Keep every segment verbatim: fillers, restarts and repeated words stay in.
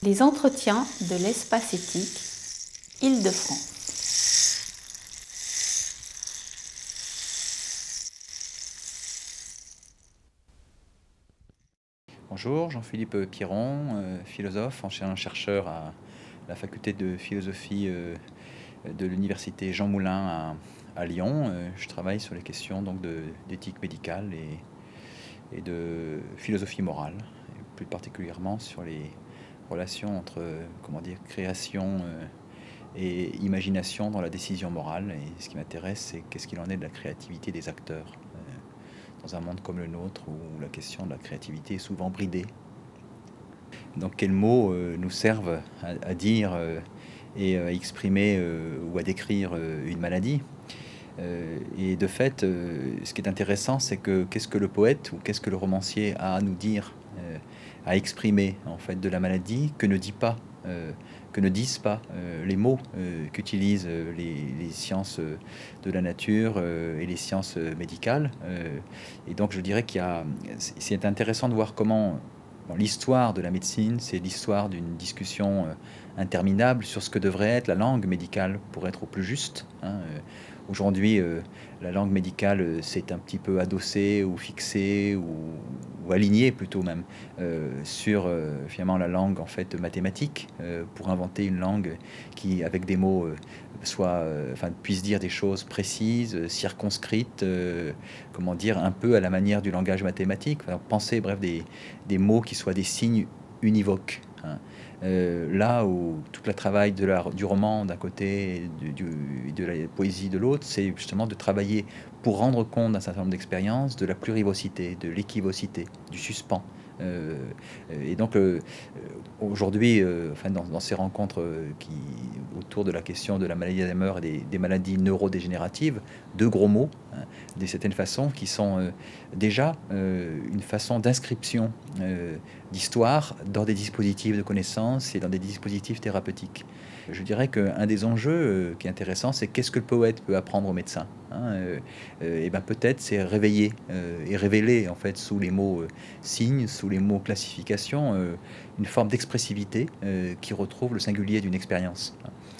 Les entretiens de l'espace éthique, Île-de-France. Bonjour, Jean-Philippe Piron, euh, philosophe, enseignant-chercheur à la faculté de philosophie euh, de l'université Jean Moulin à, à Lyon. Euh, je travaille sur les questions donc de- d'éthique médicale et, et de philosophie morale, et plus particulièrement sur les relations entre euh, comment dire, création euh, et imagination dans la décision morale. Et ce qui m'intéresse, c'est qu'est-ce qu'il en est de la créativité des acteurs euh, dans un monde comme le nôtre où la question de la créativité est souvent bridée. Donc quels mots euh, nous servent à, à dire euh, et à exprimer euh, ou à décrire euh, une maladie. Euh, et de fait, euh, ce qui est intéressant, c'est que qu'est-ce que le poète ou qu'est-ce que le romancier a à nous dire, euh, à exprimer en fait de la maladie que ne dit pas, euh, que ne disent pas euh, les mots euh, qu'utilisent euh, les, les sciences euh, de la nature euh, et les sciences euh, médicales. Euh, et donc je dirais qu'il y a, c'est c'est intéressant de voir comment bon, l'histoire de la médecine, c'est l'histoire d'une discussion euh, interminable sur ce que devrait être la langue médicale pour être au plus juste. Hein, euh, Aujourd'hui, euh, la langue médicale euh, s'est un petit peu adossée ou fixée ou, ou alignée plutôt même euh, sur euh, finalement la langue en fait mathématique euh, pour inventer une langue qui, avec des mots, euh, soit, euh, enfin, puisse dire des choses précises, euh, circonscrites, euh, comment dire, un peu à la manière du langage mathématique. Enfin, penser, bref, des, des mots qui soient des signes univoques. Hein. Euh, là où tout le travail de la, du roman d'un côté et du, du, de la poésie de l'autre, c'est justement de travailler pour rendre compte d'un certain nombre d'expériences, de la plurivocité, de l'équivocité, du suspens. Euh, et donc euh, aujourd'hui, euh, enfin, dans, dans, ces rencontres euh, qui, autour de la question de la maladie d'Alzheimer et des, des maladies neurodégénératives, deux gros mots, hein, d'une certaine façon, qui sont euh, déjà euh, une façon d'inscription euh, d'histoire dans des dispositifs de connaissances et dans des dispositifs thérapeutiques. Je dirais qu'un des enjeux euh, qui est intéressant, c'est qu'est-ce que le poète peut apprendre au médecin, hein, euh, euh, et ben peut-être c'est réveiller euh, et révéler en fait sous les mots euh, signes, sous les mots classification, euh, une forme d'expressivité euh, qui retrouve le singulier d'une expérience.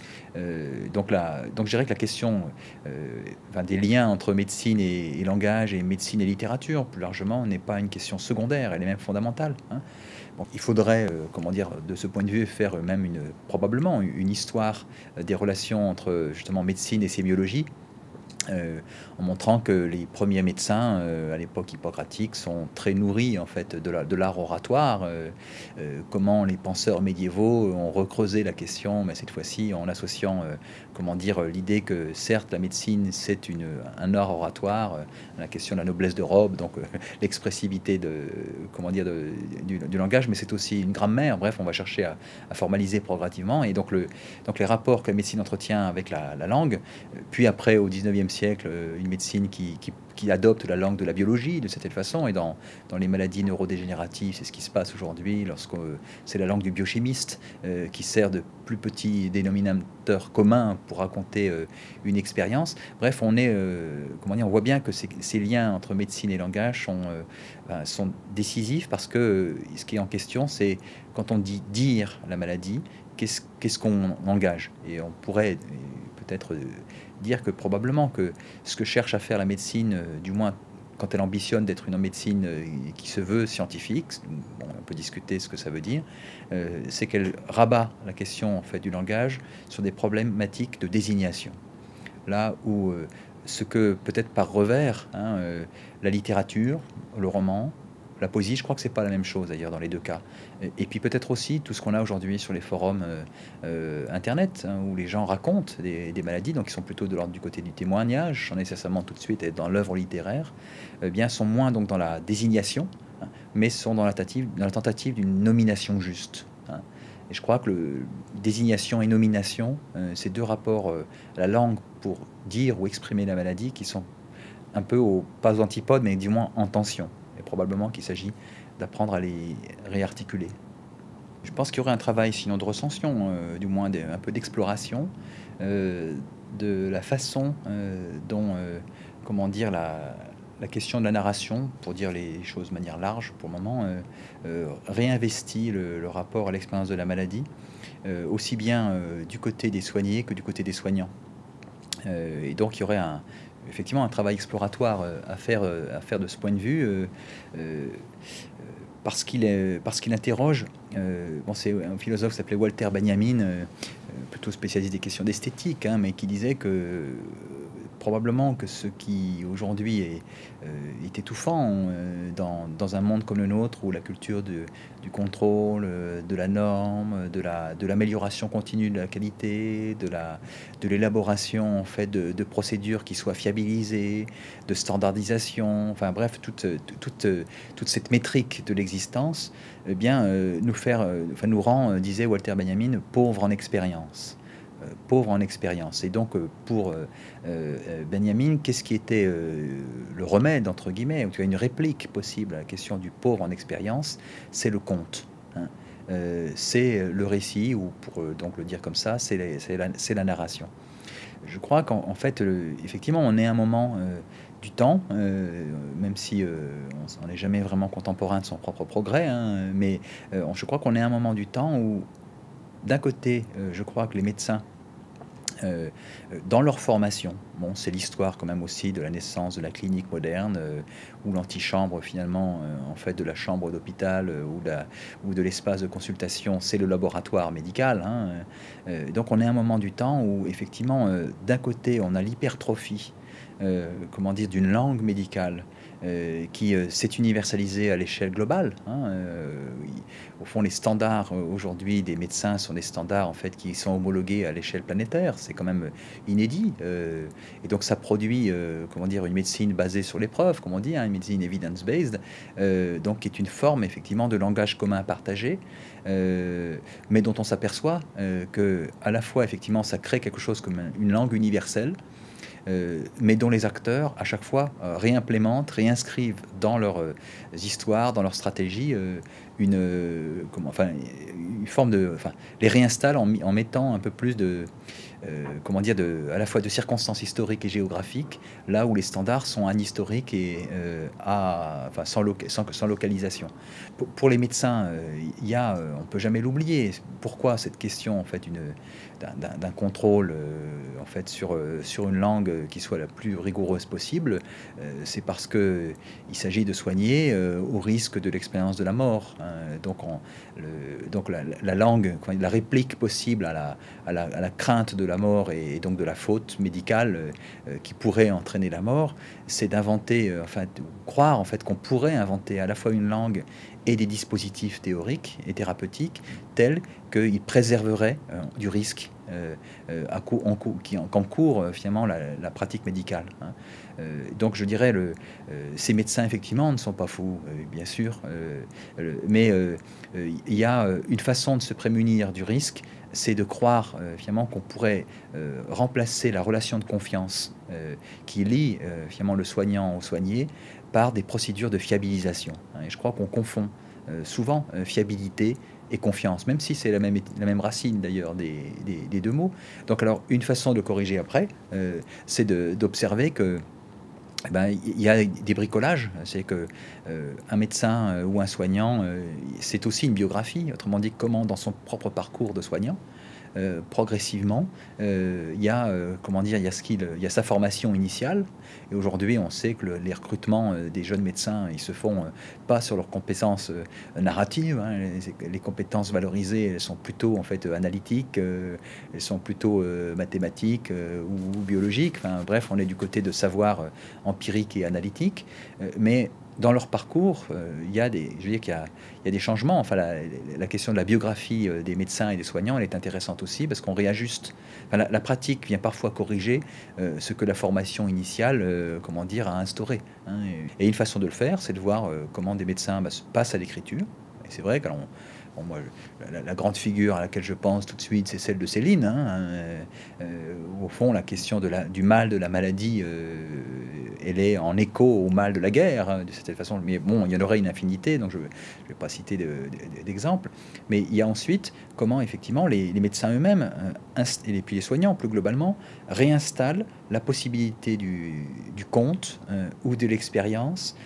Euh, donc, là, donc je dirais que la question euh, enfin, des liens entre médecine et, et langage et médecine et littérature, plus largement, n'est pas une question secondaire, elle est même fondamentale. Hein. Bon, il faudrait, euh, comment dire, de ce point de vue, faire même une, probablement une histoire euh, des relations entre justement médecine et sémiologie. Euh, en montrant que les premiers médecins euh, à l'époque hippocratique sont très nourris en fait de la, de l'art oratoire, euh, euh, comment les penseurs médiévaux ont recreusé la question, mais cette fois-ci en associant euh, comment dire l'idée que certes la médecine c'est une un art oratoire, euh, la question de la noblesse de robe, donc euh, l'expressivité de comment dire de, du, du, langage, mais c'est aussi une grammaire. Bref, on va chercher à, à formaliser progressivement et donc le donc les rapports que la médecine entretient avec la, la langue, puis après au dix-neuvième siècle, une médecine qui, qui, qui, adopte la langue de la biologie de cette façon, et dans, dans les maladies neurodégénératives, c'est ce qui se passe aujourd'hui, lorsque euh, c'est la langue du biochimiste euh, qui sert de plus petit dénominateur commun pour raconter euh, une expérience. Bref, on est, euh, comment dire, on voit bien que ces, ces liens entre médecine et langage sont, euh, ben, sont décisifs parce que euh, ce qui est en question, c'est quand on dit dire la maladie, qu'est-ce qu'est-ce qu'on engage, et on pourrait peut-être dire que probablement que ce que cherche à faire la médecine, euh, du moins quand elle ambitionne d'être une médecine euh, qui se veut scientifique, bon, on peut discuter ce que ça veut dire, euh, c'est qu'elle rabat la question en fait du langage sur des problématiques de désignation. Là où euh, ce que peut-être par revers, hein, euh, la littérature, le roman, la poésie, je crois que c'est pas la même chose d'ailleurs dans les deux cas. Et, et puis peut-être aussi tout ce qu'on a aujourd'hui sur les forums euh, euh, internet, hein, où les gens racontent des, des maladies, donc ils sont plutôt de l'ordre du côté du témoignage, sans nécessairement tout de suite être dans l'œuvre littéraire, eh bien sont moins donc dans la désignation, hein, mais sont dans la tentative, dans la tentative d'une nomination juste. Hein. Et je crois que le, désignation et nomination, euh, ces deux rapports euh, à la langue pour dire ou exprimer la maladie qui sont un peu au, pas aux antipodes, mais du moins en tension. Et probablement qu'il s'agit d'apprendre à les réarticuler. Je pense qu'il y aurait un travail sinon de recension, euh, du moins un peu d'exploration euh, de la façon euh, dont, euh, comment dire, la, la question de la narration, pour dire les choses de manière large pour le moment, euh, euh, réinvestit le, le rapport à l'expérience de la maladie, euh, aussi bien euh, du côté des soignés que du côté des soignants. Euh, et donc il y aurait un, effectivement un travail exploratoire euh, à faire, euh, à faire de ce point de vue, euh, euh, parce qu'il est, parce qu'il interroge. Euh, bon, c'est un philosophe qui s'appelait Walter Benjamin, euh, plutôt spécialiste des questions d'esthétique, hein, mais qui disait que euh, probablement que ce qui aujourd'hui est, euh, est étouffant euh, dans, dans un monde comme le nôtre, où la culture de, du contrôle, euh, de la norme, de la, de l'amélioration continue de la qualité, de la, de l'élaboration en fait de, de procédures qui soient fiabilisées, de standardisation, enfin bref, toute, toute, toute cette métrique de l'existence, eh bien, euh, nous faire, euh, enfin, nous rend, euh, disait Walter Benjamin, pauvres en expérience. Euh, pauvres en expérience. Et donc, euh, pour euh, euh, Benjamin, qu'est-ce qui était euh, le remède, entre guillemets, ou tu as une réplique possible à la question du pauvre en expérience? C'est le conte. Hein. Euh, c'est le récit, ou pour euh, donc le dire comme ça, c'est la, la narration. Je crois qu'en en fait, euh, effectivement, on est à un moment euh, du temps, euh, même si euh, on n'est jamais vraiment contemporain de son propre progrès, hein, mais euh, je crois qu'on est à un moment du temps où, d'un côté, euh, je crois que les médecins, euh, dans leur formation, bon, c'est l'histoire quand même aussi de la naissance de la clinique moderne, euh, où l'antichambre finalement, euh, en fait, de la chambre d'hôpital euh, ou, la, ou de l'espace de consultation, c'est le laboratoire médical. Hein, euh, donc on est à un moment du temps où effectivement, euh, d'un côté, on a l'hypertrophie, euh, comment dire, d'une langue médicale. Euh, qui euh, s'est universalisée à l'échelle globale. Hein, euh, au fond, les standards euh, aujourd'hui des médecins sont des standards en fait qui sont homologués à l'échelle planétaire. C'est quand même inédit. Euh, et donc, ça produit, euh, comment dire, une médecine basée sur l'épreuve, comme on dit, hein, une médecine evidence-based, euh, donc qui est une forme effectivement de langage commun partagé, euh, mais dont on s'aperçoit euh, que à la fois effectivement ça crée quelque chose comme une langue universelle. Euh, mais dont les acteurs, à chaque fois, euh, réimplémentent, réinscrivent dans leurs euh, histoires, dans leur stratégie, euh, une, euh, comment, enfin, une forme de... Enfin, les réinstallent en, en mettant un peu plus de... Euh, comment dire, de, à la fois de circonstances historiques et géographiques, là où les standards sont anhistoriques et euh, à, enfin, sans, loca sans, sans, localisation. Pour, pour les médecins, euh, il y a, euh, on peut jamais l'oublier. Pourquoi cette question en fait d'un contrôle euh, en fait sur euh, sur une langue qui soit la plus rigoureuse possible? euh, C'est parce que il s'agit de soigner euh, au risque de l'expérience de la mort. Hein. Donc, on, le, donc la, la langue, la réplique possible à la, à la, à la crainte de la mort et, et donc de la faute médicale euh, qui pourrait entraîner la mort, c'est d'inventer, euh, enfin, de croire en fait qu'on pourrait inventer à la fois une langue et des dispositifs théoriques et thérapeutiques tels qu'ils préserveraient euh, du risque euh, euh, à cou en cou qui encourt euh, finalement la, la pratique médicale. Hein. Euh, donc je dirais, le, euh, ces médecins effectivement ne sont pas fous, euh, bien sûr, euh, le, mais euh, euh, il y a une façon de se prémunir du risque, c'est de croire euh, finalement qu'on pourrait euh, remplacer la relation de confiance euh, qui lie euh, finalement le soignant au soigné par des procédures de fiabilisation. Hein. Et je crois qu'on confond euh, souvent euh, fiabilité et confiance, même si c'est la même, la même racine d'ailleurs des, des, des deux mots. Donc alors une façon de corriger après, euh, c'est d'observer que eh ben, il y a des bricolages, c'est que euh, un médecin euh, ou un soignant, euh, c'est aussi une biographie, autrement dit comment dans son propre parcours de soignant, euh, progressivement, euh, il y a euh, comment dire, il y a ce qu'il, il y a sa formation initiale. Et aujourd'hui, on sait que le, les recrutements euh, des jeunes médecins, ils se font euh, pas sur leurs compétences euh, narratives. Hein, les, les compétences valorisées, elles sont plutôt en fait analytiques, euh, elles sont plutôt euh, mathématiques euh, ou, ou biologiques. Enfin, bref, on est du côté de savoir euh, empirique et analytique, euh, mais dans leur parcours, euh, il y a des, je veux dire qu'il y a, il y a des changements. Enfin, la, la question de la biographie euh, des médecins et des soignants, elle est intéressante aussi parce qu'on réajuste. Enfin, la, la pratique vient parfois corriger euh, ce que la formation initiale, euh, comment dire, a instauré. Hein. Et, et une façon de le faire, c'est de voir euh, comment des médecins bah, passent à l'écriture. Et c'est vrai qu'on Bon, moi, la, la grande figure à laquelle je pense tout de suite, c'est celle de Céline. Hein. Euh, euh, au fond, la question de la, du mal, de la maladie, euh, elle est en écho au mal de la guerre, hein, de cette façon. Mais bon, il y en aurait une infinité, donc je ne vais pas citer d'exemples. Mais il y a ensuite comment, effectivement, les, les médecins eux-mêmes, euh, et puis les soignants, plus globalement, réinstallent la possibilité du, du conte euh, ou de l'expérience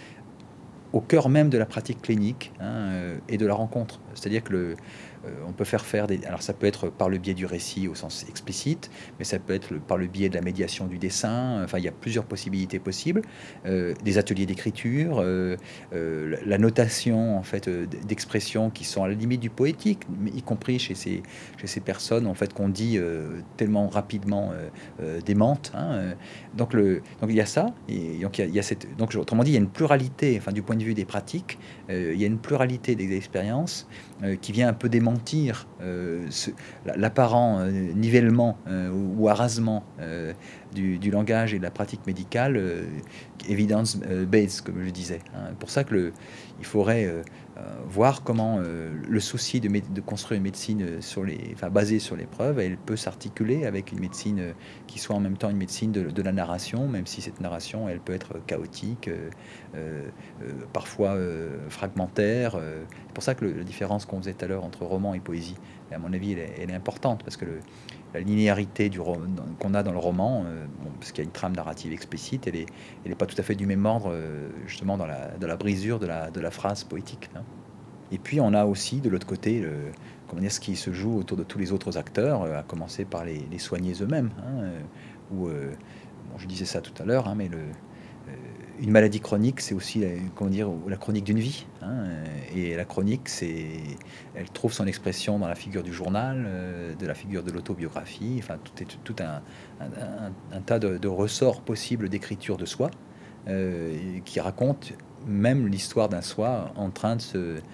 au cœur même de la pratique clinique, hein, euh, et de la rencontre. C'est-à-dire que le, euh, on peut faire faire des... Alors ça peut être par le biais du récit au sens explicite, mais ça peut être le, par le biais de la médiation du dessin. Enfin, il y a plusieurs possibilités possibles. Euh, des ateliers d'écriture, euh, euh, la notation en fait euh, d'expressions qui sont à la limite du poétique, y compris chez ces, chez ces personnes en fait qu'on dit euh, tellement rapidement euh, euh, démentes. Hein. Donc, le, donc il y a ça. Et donc, il y a, il y a cette, donc autrement dit, il y a une pluralité, enfin du point de vue des pratiques, euh, il y a une pluralité des expériences euh, qui vient un peu démentir euh, ce, l'apparent euh, nivellement euh, ou arasement euh, du, du langage et de la pratique médicale, euh, evidence-based, comme je disais. Hein. Pour ça que le, il faudrait euh, voir comment euh, le souci de, de construire une médecine sur les, enfin, basée sur les preuves, elle peut s'articuler avec une médecine qui soit en même temps une médecine de, de la narration, même si cette narration, elle peut être chaotique, euh, euh, parfois euh, fragmentaire. Euh. C'est pour ça que le, la différence qu'on faisait tout à l'heure entre roman et poésie, à mon avis, elle est, elle est importante, parce que le, la linéarité du qu'on a dans le roman, euh, bon, parce qu'il y a une trame narrative explicite, elle est, elle est pas tout à fait du même ordre, euh, justement dans la, dans la brisure de la, de la phrase poétique. Hein. Et puis on a aussi de l'autre côté le, comment dire, ce qui se joue autour de tous les autres acteurs, euh, à commencer par les, les soignés eux-mêmes. Hein, euh, où, euh, bon, je disais ça tout à l'heure, hein, mais le, euh, une maladie chronique, c'est aussi la, comment dire, la chronique d'une vie. Hein, et la chronique, c'est, elle trouve son expression dans la figure du journal, euh, de la figure de l'autobiographie. Enfin, tout est tout un, un, un, un tas de, de ressorts possibles d'écriture de soi, euh, qui racontent même l'histoire d'un soi en train de se, euh,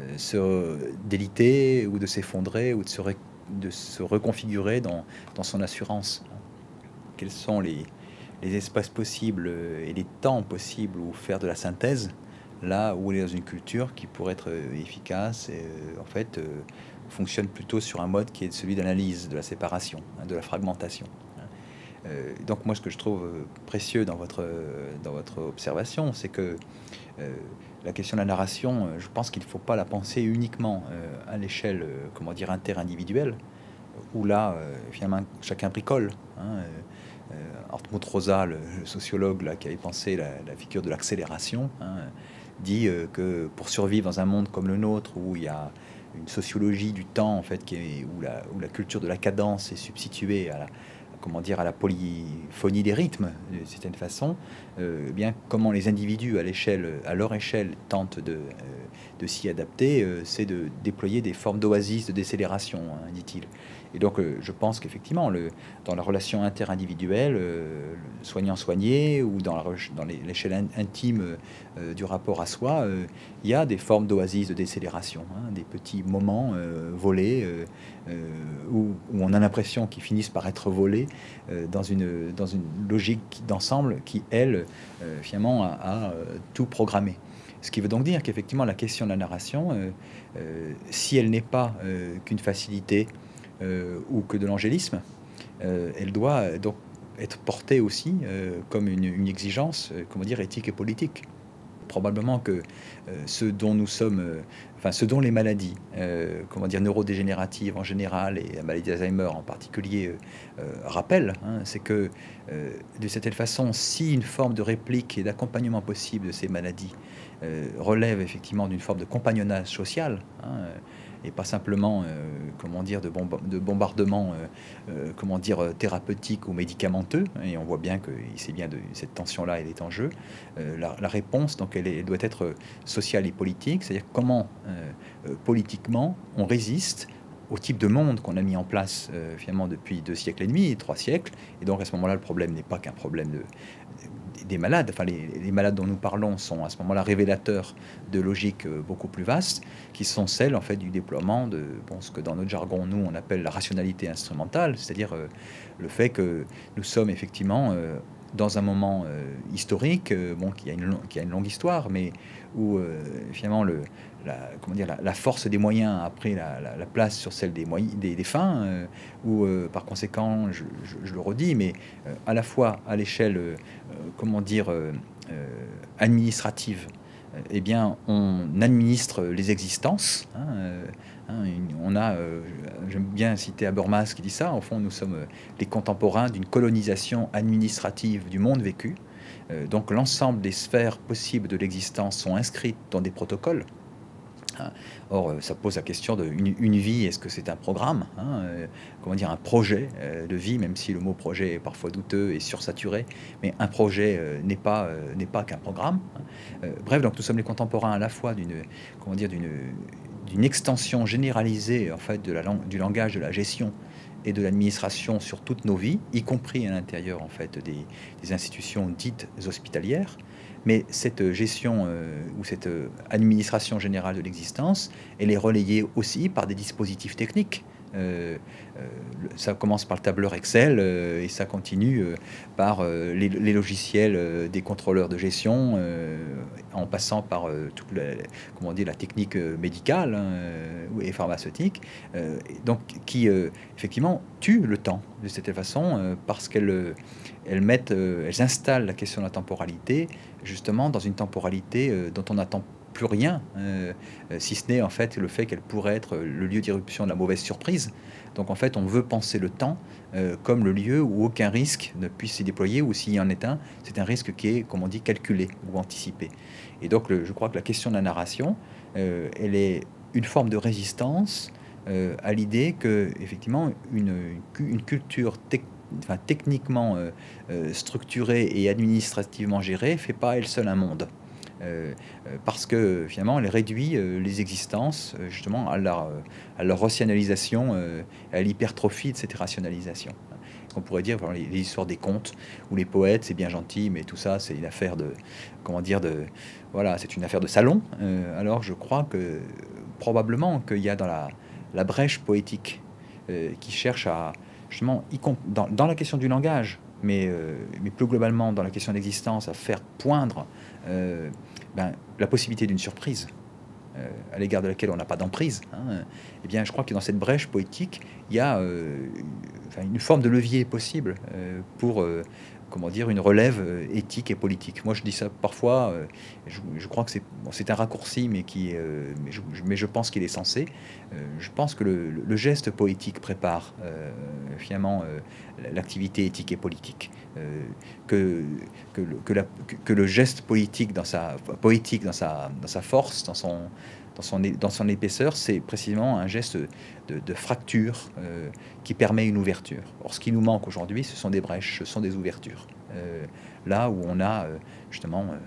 se déliter ou de s'effondrer ou de se, ré, de se reconfigurer dans, dans son assurance. Quels sont les, les espaces possibles et les temps possibles où faire de la synthèse, là où on est dans une culture qui pourrait être efficace et en fait euh, fonctionne plutôt sur un mode qui est celui d'analyse, de la séparation, hein, de la fragmentation. Euh, donc moi, ce que je trouve précieux dans votre, dans votre observation, c'est que euh, la question de la narration, je pense qu'il ne faut pas la penser uniquement euh, à l'échelle, euh, comment dire, interindividuelle, où là, euh, finalement, chacun bricole. Hein, euh, Hartmut Rosa, le, le sociologue là, qui avait pensé la, la figure de l'accélération, hein, dit euh, que pour survivre dans un monde comme le nôtre, où il y a une sociologie du temps, en fait, qui est, où, la, où la culture de la cadence est substituée à la, comment dire, à la polyphonie des rythmes, d'une certaine façon, euh, bien comment les individus à l'échelle, à leur échelle, tentent de, euh, de s'y adapter, euh, c'est de déployer des formes d'oasis de décélération, hein, dit-il. Et donc, euh, je pense qu'effectivement, le, dans la relation interindividuelle, euh, soignant-soigné, ou dans, la, dans l'échelle in, intime euh, du rapport à soi, euh, il y a des formes d'oasis de décélération, hein, des petits moments euh, volés, euh, euh, où, où on a l'impression qu'ils finissent par être volés euh, dans, une, dans une logique d'ensemble qui, elle, euh, finalement, a, a tout programmé. Ce qui veut donc dire qu'effectivement, la question de la narration, euh, euh, si elle n'est pas euh, qu'une facilité, Euh, ou que de l'angélisme, euh, elle doit donc être portée aussi euh, comme une, une exigence, euh, comment dire, éthique et politique. Probablement que euh, ce dont nous sommes, euh, enfin ce dont les maladies, euh, comment dire, neurodégénératives en général et la maladie d'Alzheimer en particulier euh, euh, rappellent, hein, c'est que euh, de cette façon, si une forme de réplique et d'accompagnement possible de ces maladies euh, relève effectivement d'une forme de compagnonnage social, hein, et pas simplement, euh, comment dire, de, bomb de bombardement, euh, euh, comment dire, thérapeutique ou médicamenteux. Et on voit bien que c'est bien de cette tension-là, elle est en jeu. Euh, la, la réponse, donc, elle, est, elle doit être sociale et politique, c'est-à-dire comment euh, euh, politiquement on résiste au type de monde qu'on a mis en place euh, finalement depuis deux siècles et demi, trois siècles. Et donc à ce moment-là, le problème n'est pas qu'un problème de des malades, enfin les, les malades dont nous parlons sont à ce moment-là révélateurs de logiques euh, beaucoup plus vastes, qui sont celles en fait du déploiement de bon, ce que dans notre jargon nous on appelle la rationalité instrumentale, c'est-à-dire euh, le fait que nous sommes effectivement euh, dans un moment euh, historique, euh, bon, qui a, une, lo- qui a une longue histoire, mais où euh, finalement le, la, comment dire, la, la force des moyens a pris la, la- la place sur celle des, moyens, des, des fins, euh, où euh, par conséquent, je, je- je le redis, mais euh, à la fois à l'échelle, euh, euh, comment dire, euh, euh, administrative, euh, eh bien, on administre les existences. Hein, euh, hein, une- on a, euh, j'aime bien citer Habermas qui dit ça. Au fond, nous sommes euh, les contemporains d'une colonisation administrative du monde vécu. Euh, donc, l'ensemble des sphères possibles de l'existence sont inscrites dans des protocoles. Hein. Or, euh, ça pose la question de une, une vie, est-ce que c'est un programme, hein, euh, comment dire, un projet euh, de vie, même si le mot projet est parfois douteux et sursaturé, mais un projet euh, n'est pas, euh, n'est pas qu'un programme. Hein. Euh, bref, donc nous sommes les contemporains à la fois d'une, comment dire, d'une, d'une extension généralisée en fait de la langue, du langage de la gestion et de l'administration sur toutes nos vies, y compris à l'intérieur en fait des, des institutions dites hospitalières. Mais cette gestion euh, ou cette euh, administration générale de l'existence, elle est relayée aussi par des dispositifs techniques. Euh, euh, Ça commence par le tableur Excel euh, et ça continue euh, par euh, les, les logiciels euh, des contrôleurs de gestion, euh, en passant par euh, toute la, comment dire, la technique euh, médicale hein, euh, et pharmaceutique, euh, donc qui euh, effectivement tue le temps de cette façon euh, parce qu'elle euh, elles mettent, euh, elles installent la question de la temporalité justement dans une temporalité euh, dont on n'attend plus rien, euh, euh, si ce n'est en fait le fait qu'elle pourrait être le lieu d'irruption de la mauvaise surprise. Donc en fait, on veut penser le temps euh, comme le lieu où aucun risque ne puisse s'y déployer, ou s'il y en est un, c'est un risque qui est, comme on dit, calculé ou anticipé. Et donc le- je crois que la question de la narration, euh, elle est une forme de résistance euh, à l'idée que effectivement une, une culture tec- enfin, techniquement euh, euh, structurée et administrativement gérée fait pas elle seule un monde. Euh, euh, parce que finalement elle réduit euh, les existences euh, justement à leur, euh, à leur rationalisation, euh, à l'hypertrophie de cette rationalisation. On pourrait dire voilà, les, les histoires des contes ou les poètes, c'est bien gentil, mais tout ça c'est une affaire de comment dire de voilà, c'est une affaire de salon. Euh, alors je crois que probablement qu'il y a dans la, la brèche poétique euh, qui cherche à justement y comp- dans, dans la question du langage, mais, euh, mais plus globalement dans la question d'existence, à faire poindre euh, ben, la possibilité d'une surprise euh, à l'égard de laquelle on n'a pas d'emprise, hein, eh bien, je crois que dans cette brèche poétique, il y a euh, enfin, une forme de levier possible euh, pour, euh, comment dire, une relève euh, éthique et politique. Moi, je dis ça parfois, euh, je, je crois que c'est bon, c'est un raccourci, mais, qui, euh, mais, je, mais je pense qu'il est censé. Euh, je pense que le, le geste poétique prépare euh, finalement euh, l'activité éthique et politique. Euh, que, que, le, que, la, que, que le geste politique dans sa, poétique dans sa, dans sa force, dans son, dans son, é- dans son épaisseur, c'est précisément un geste de, de fracture euh, qui permet une ouverture. Or, ce qui nous manque aujourd'hui, ce sont des brèches, ce sont des ouvertures. Euh, là où on a euh, justement euh,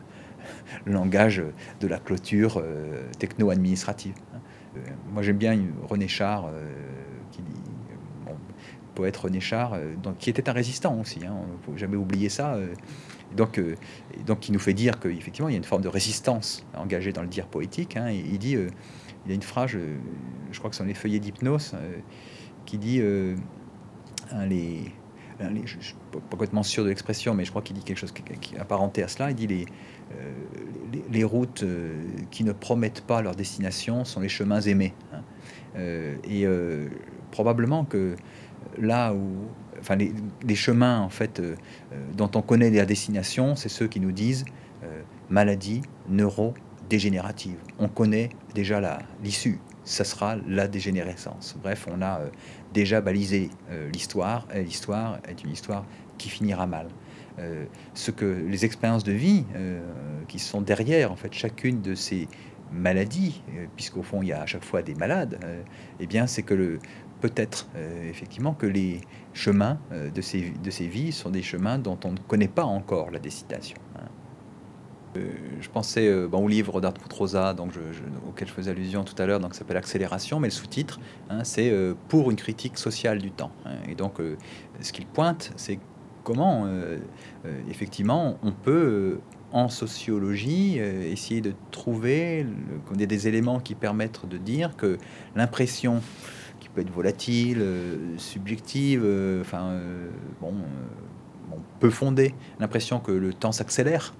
le langage de la clôture euh, techno-administrative. Euh, moi, j'aime bien une- René Char euh, qui dit, bon, poète René Char, euh, donc, qui était un résistant aussi. Hein, faut jamais oublier ça. euh, donc, euh, et donc, qui nous fait dire qu'effectivement, il y a une forme de résistance engagée dans le dire poétique. Hein, et il dit, euh, il y a une phrase, euh, je crois que c'est dans les feuillets d'hypnose, euh, qui dit euh, hein, les, hein, les- je ne suis pas complètement sûr de l'expression, mais je crois qu'il dit quelque chose qui, qui est apparenté à cela. Il dit les, euh, les, les routes euh, qui ne promettent pas leur destination sont les chemins aimés. Hein. Euh, et euh, probablement que là où, enfin, les, les chemins en fait euh, euh, dont on connaît la destination, c'est ceux qui nous disent euh, maladie neurodégénérative. On connaît déjà la l'issue. Ça sera la dégénérescence. Bref, on a euh, déjà balisé euh, l'histoire. Et l'histoire est une histoire qui finira mal. Euh, ce que les expériences de vie euh, qui sont derrière en fait chacune de ces maladies, euh, puisqu'au fond il y a à chaque fois des malades, euh, eh bien c'est que le peut-être euh, effectivement que les chemins euh, de ces de ces vies sont des chemins dont on ne connaît pas encore la destination. Hein. Euh, je pensais euh, bon, au livre d'Art Rosa, donc je, je, auquel je faisais allusion tout à l'heure, donc ça s'appelle Accélération, mais le sous-titre, hein, c'est euh, pour une critique sociale du temps. Hein. Et donc, euh, ce qu'il pointe, c'est comment, euh, euh, effectivement, on peut, euh, en sociologie, euh, essayer de trouver le, des, des éléments qui permettent de dire que l'impression qui peut être volatile, euh, subjective, euh, enfin, euh, bon. Euh, bon, peut fonder l'impression que le temps s'accélère,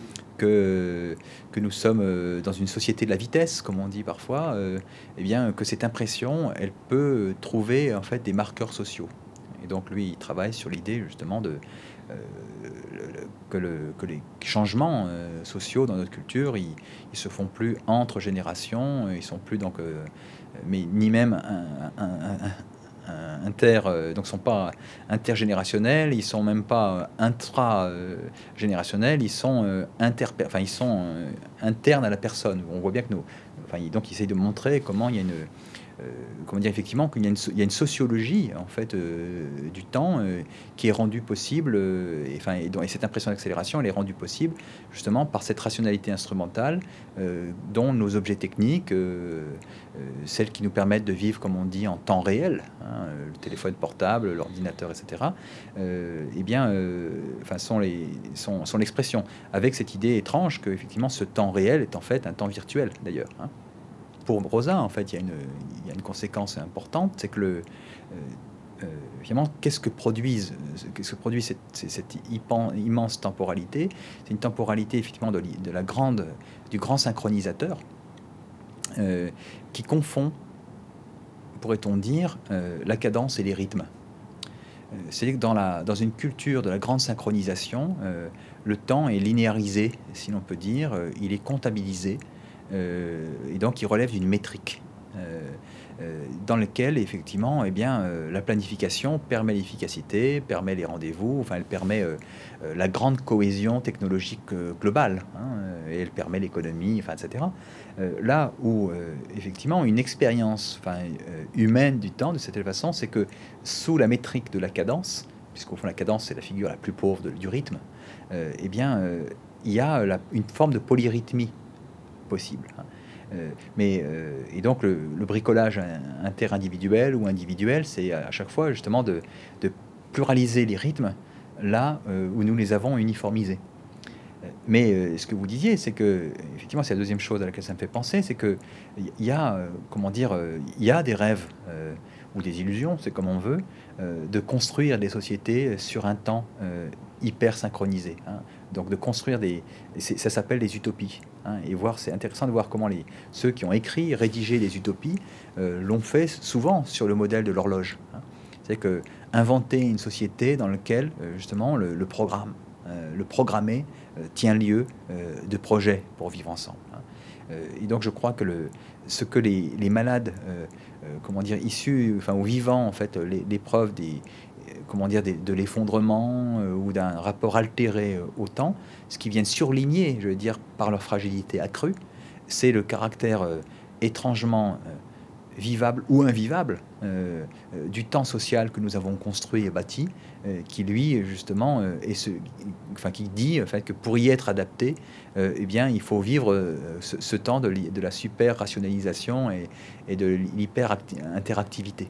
que, que nous sommes dans une société de la vitesse, comme on dit parfois, euh, eh bien, que cette impression, elle peut trouver en fait des marqueurs sociaux. Et donc lui, il travaille sur l'idée justement de, euh, le, que, le, que les changements euh, sociaux dans notre culture, ils, ils se font plus entre générations, ils sont plus donc, euh, mais ni même un, un, un, un, inter, euh, donc sont pas intergénérationnels, ils sont même pas intra-générationnels, ils sont euh, inter, enfin ils sont euh, internes à la personne. On voit bien que nous, enfin, donc il essaye de montrer comment il y a une Euh, comment dire, effectivement qu'il y a une, il y a une sociologie en fait euh, du temps euh, qui est rendue possible, euh, et, enfin, et, dont, et cette impression d'accélération, elle est rendue possible justement par cette rationalité instrumentale euh, dont nos objets techniques, euh, euh, celles qui nous permettent de vivre, comme on dit, en temps réel, hein, le téléphone portable, l'ordinateur, et cetera. Euh, eh bien, euh, enfin, sont les sont, sont l'expression, avec cette idée étrange que effectivement ce temps réel est en fait un temps virtuel d'ailleurs. Hein. Pour Rosa, en fait, il y a une, il y a une conséquence importante, c'est que le, euh, euh, finalement, qu'est-ce que produisent, qu'est-ce que produit cette, cette immense temporalité? C'est une temporalité effectivement de, de la grande, du grand synchronisateur euh, qui confond, pourrait-on dire, euh, la cadence et les rythmes. Euh, C'est-à-dire que dans, la, dans une culture de la grande synchronisation, euh, le temps est linéarisé, si l'on peut dire, euh, il est comptabilisé. Euh, et donc il relève d'une métrique euh, euh, dans lequel effectivement eh bien, euh, la planification permet l'efficacité, permet les rendez-vous, enfin elle permet euh, euh, la grande cohésion technologique euh, globale, hein, et elle permet l'économie, enfin, et cetera. Euh, là où euh, effectivement une expérience enfin, euh, humaine du temps de cette façon, c'est que sous la métrique de la cadence, puisqu'au fond la cadence c'est la figure la plus pauvre de, du rythme, euh, eh bien euh, il y a la, une forme de polyrythmie possible. Euh, mais, euh, et donc le, le bricolage interindividuel ou individuel, c'est à chaque fois justement de, de pluraliser les rythmes là euh, où nous les avons uniformisés. Mais euh, ce que vous disiez, c'est que effectivement, c'est la deuxième chose à laquelle ça me fait penser, c'est que il y a, euh, comment dire, euh, il y a des rêves euh, ou des illusions, c'est comme on veut, euh, de construire des sociétés sur un temps euh, hyper synchronisé. Hein. Donc de construire des, ça s'appelle des utopies. Hein, et voir, c'est intéressant de voir comment les ceux qui ont écrit, rédigé des utopies euh, l'ont fait souvent sur le modèle de l'horloge. Hein. C'est que inventer une société dans laquelle euh, justement le, le programme, euh, le programmé euh, tient lieu euh, de projets pour vivre ensemble. Hein. Euh, et donc je crois que le, ce que les, les malades, euh, euh, comment dire, issus, enfin ou vivant en fait l'épreuve des comment dire, des, de l'effondrement euh, ou d'un rapport altéré euh, au temps, ce qui vient surligner, je veux dire, par leur fragilité accrue, c'est le caractère euh, étrangement euh, vivable ou invivable euh, euh, du temps social que nous avons construit et bâti, euh, qui lui, justement, euh, est ce, enfin, qui dit en fait, que pour y être adapté, euh, eh bien, il faut vivre euh, ce, ce temps de, de la super rationalisation et, et de l'hyper-interactivité.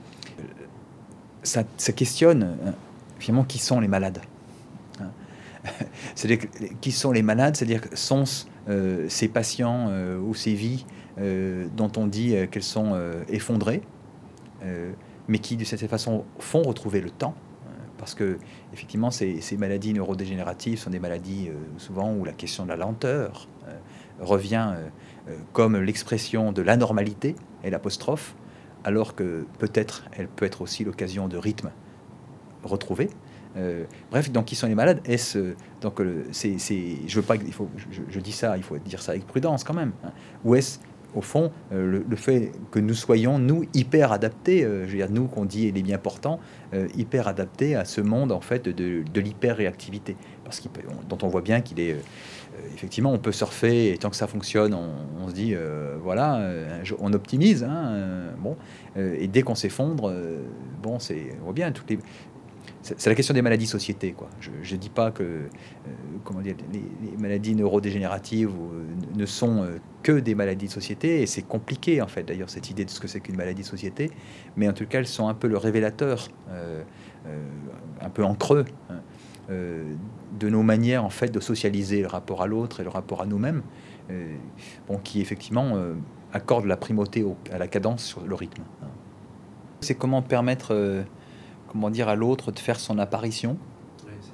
Ça, ça questionne hein, finalement qui sont les malades. Hein. C'est-à-dire que, qui sont les malades, c'est-à-dire que sont euh, ces patients euh, ou ces vies euh, dont on dit euh, qu'elles sont euh, effondrées, euh, mais qui de cette façon font retrouver le temps, euh, parce que effectivement ces, ces maladies neurodégénératives sont des maladies euh, souvent où la question de la lenteur euh, revient euh, euh, comme l'expression de l'anormalité et l'apostrophe, alors que peut-être elle peut être aussi l'occasion de rythme retrouvé. Euh, bref, donc qui sont les malades? Est-ce donc c'est, c'est, je veux pas, il faut, je, je dis ça, il faut dire ça avec prudence quand même. Hein. Ou est-ce au fond euh, le, le fait que nous soyons nous hyper adaptés, euh, je veux dire nous qu'on dit il est bien portant, euh, hyper adaptés à ce monde en fait de, de l'hyper réactivité, parce qu'il peut, on, dont on voit bien qu'il est euh, effectivement, on peut surfer et tant que ça fonctionne, on, on se dit euh, voilà, euh, on optimise. Hein, euh, bon, euh, et dès qu'on s'effondre, euh, bon, c'est on voit bien toutes les. C'est, c'est la question des maladies société, quoi. Je ne dis pas que euh, comment dire, les, les maladies neurodégénératives euh, ne sont euh, que des maladies de société, et c'est compliqué en fait. D'ailleurs, cette idée de ce que c'est qu'une maladie de société, mais en tout cas, elles sont un peu le révélateur, euh, euh, un peu en creux. Hein. Euh, de nos manières en fait de socialiser le rapport à l'autre et le rapport à nous-mêmes, euh, bon, qui effectivement euh, accorde la primauté au, à la cadence sur le rythme. C'est comment permettre, euh, comment dire, à l'autre de faire son apparition. Ouais, c'est ça.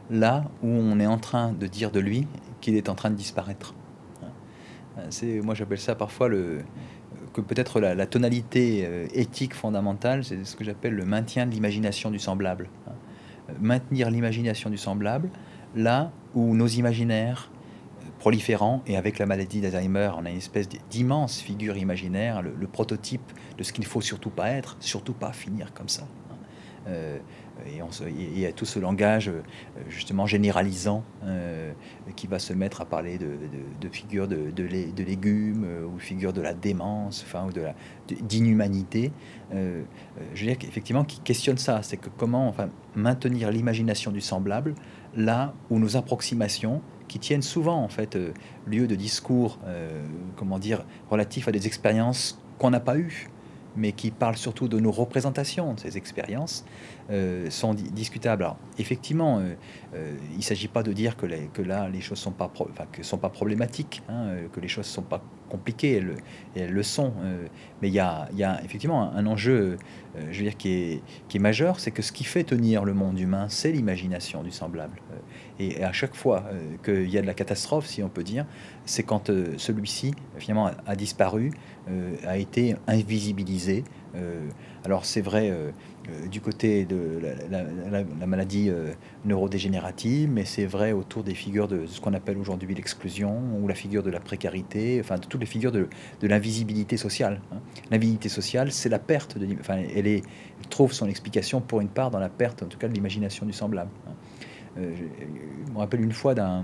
là où on est en train de dire de lui qu'il est en train de disparaître. C'est, moi j'appelle ça parfois le, que peut-être la, la tonalité euh, éthique fondamentale, c'est ce que j'appelle le maintien de l'imagination du semblable. Maintenir l'imagination du semblable là où nos imaginaires proliférants, et avec la maladie d'Alzheimer, on a une espèce d'immense figure imaginaire, le, le prototype de ce qu'il ne faut surtout pas être, surtout pas finir comme ça. Euh, et, on se, et il y a tout ce langage euh, justement généralisant euh, qui va se mettre à parler de, de, de figures de, de, lé, de légumes euh, ou figures de la démence, enfin, ou de la d'inhumanité. Euh, je veux dire qu'effectivement qui questionne ça, c'est que comment enfin maintenir l'imagination du semblable là où nos approximations qui tiennent souvent en fait euh, lieu de discours euh, comment dire relatifs à des expériences qu'on n'a pas eues, mais qui parlent surtout de nos représentations de ces expériences, euh, sont di discutables. Alors, effectivement, euh, euh, il ne s'agit pas de dire que, les, que là, les choses ne sont, pas pro enfin, que sont pas problématiques, hein, euh, que les choses ne sont pas compliquées, elles, elles le sont. Euh, mais il y a, y a effectivement un, un enjeu, euh, je veux dire, qui est, qui est majeur, c'est que ce qui fait tenir le monde humain, c'est l'imagination du semblable. Euh, et, et à chaque fois euh, qu'il y a de la catastrophe, si on peut dire, c'est quand euh, celui-ci, finalement, a, a disparu, euh, a été invisibilisé. Euh, alors c'est vrai euh, euh, du côté de la, la, la, la maladie euh, neurodégénérative, mais c'est vrai autour des figures de ce qu'on appelle aujourd'hui l'exclusion ou la figure de la précarité, enfin de toutes les figures de, de l'invisibilité sociale. Hein. L'invisibilité sociale, c'est la perte de, enfin, elle, est, elle trouve son explication pour une part dans la perte, en tout cas, de l'imagination du semblable. Hein. Euh, je, je me rappelle une fois d'un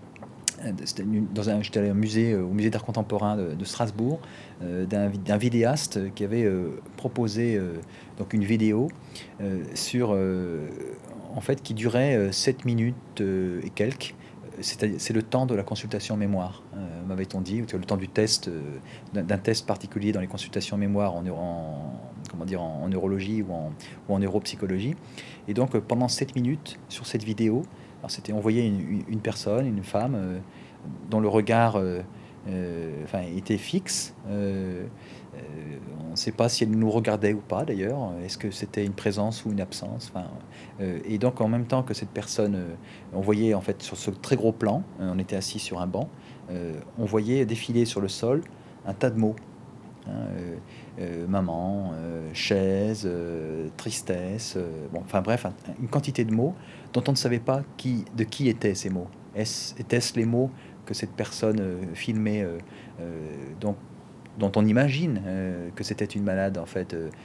dans un, j'étais allé au musée, au musée d'art contemporain de, de Strasbourg, euh, d'un vidéaste qui avait euh, proposé euh, donc une vidéo euh, sur, euh, en fait, qui durait euh, sept minutes euh, et quelques. C'est le temps de la consultation mémoire, euh, m'avait-on dit, le temps du test, euh, d'un test particulier dans les consultations mémoire en, en, comment dire, en, en neurologie ou en, ou en neuropsychologie. Et donc, euh, pendant sept minutes, sur cette vidéo, alors c'était, on voyait une, une personne, une femme, euh, dont le regard euh, euh, enfin, était fixe. Euh, euh, on ne sait pas si elle nous regardait ou pas d'ailleurs. Est-ce que c'était une présence ou une absence, enfin, euh, et donc en même temps que cette personne, euh, on voyait en fait sur ce très gros plan, euh, on était assis sur un banc, euh, on voyait défiler sur le sol un tas de mots. Hein, euh, euh, maman, euh, chaise, euh, tristesse, euh, bon, enfin bref, un, une quantité de mots dont on ne savait pas qui, de qui étaient ces mots. Étaient-ce les mots que cette personne euh, filmait, euh, euh, donc, dont on imagine euh, que c'était une malade en fait euh,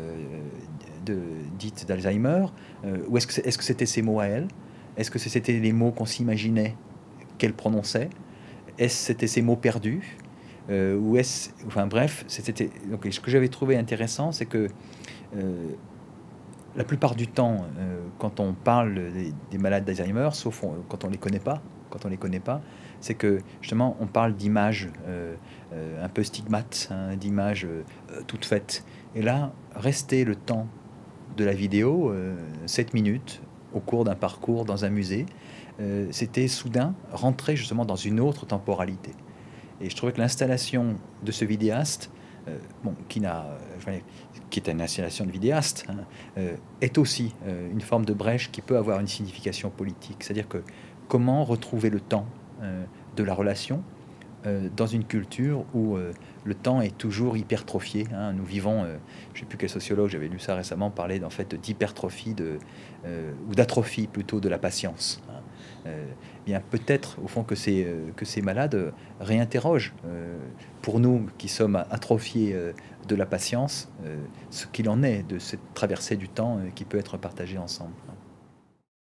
de, dite d'Alzheimer, euh, ou est-ce que est-ce que c'était ces mots à elle? Est-ce que c'était les mots qu'on s'imaginait qu'elle prononçait? Est-ce que c'était ces mots perdus? Euh, ou est-ce, enfin bref, c'était donc ce que j'avais trouvé intéressant, c'est que euh, la plupart du temps, euh, quand on parle des, des malades d'Alzheimer, sauf on, quand on les connaît pas, quand on les connaît pas, c'est que justement on parle d'images euh, euh, un peu stigmates, hein, d'images euh, toutes faites. Et là, rester le temps de la vidéo, euh, sept minutes, au cours d'un parcours dans un musée, euh, c'était soudain rentrer justement dans une autre temporalité. Et je trouvais que l'installation de ce vidéaste, euh, bon, qui, n'a, euh, qui est une installation de vidéaste, hein, euh, est aussi euh, une forme de brèche qui peut avoir une signification politique. C'est-à-dire que comment retrouver le temps euh, de la relation euh, dans une culture où euh, le temps est toujours hypertrophié. Hein. Nous vivons, euh, je ne sais plus quel sociologue, j'avais lu ça récemment, parler en fait d'hypertrophie de, euh, ou d'atrophie plutôt de la patience. Hein. Euh, bien peut-être au fond que ces, euh, que ces malades euh, réinterrogent euh, pour nous qui sommes atrophiés euh, de la patience euh, ce qu'il en est de cette traversée du temps euh, qui peut être partagée ensemble.